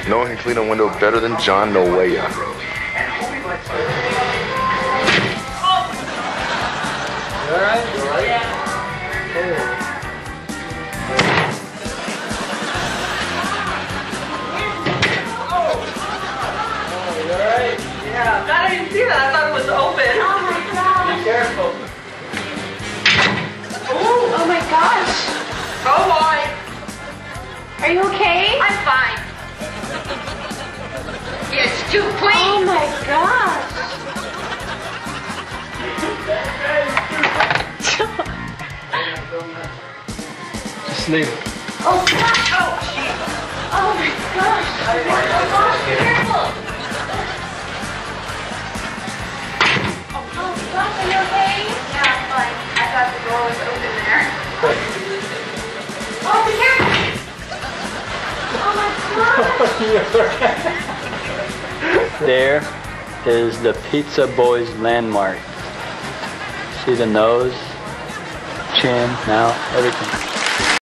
No one can clean a window better than John, no way. You alright? You alright? Yeah. You alright? Yeah. I didn't see that. I thought it was open. Oh my gosh. Be careful. Oh my gosh. Oh boy. Are you okay? I'm fine. It's too clean. Oh my gosh. Just leave it. Oh gosh. Oh, jeez. Oh my gosh. Oh gosh, be careful. Oh gosh, are you okay? Yeah, I'm fine. I thought the door was open there. Oh, be careful. Oh my gosh. There is the Pizza Boys landmark. See the nose, chin, mouth, everything.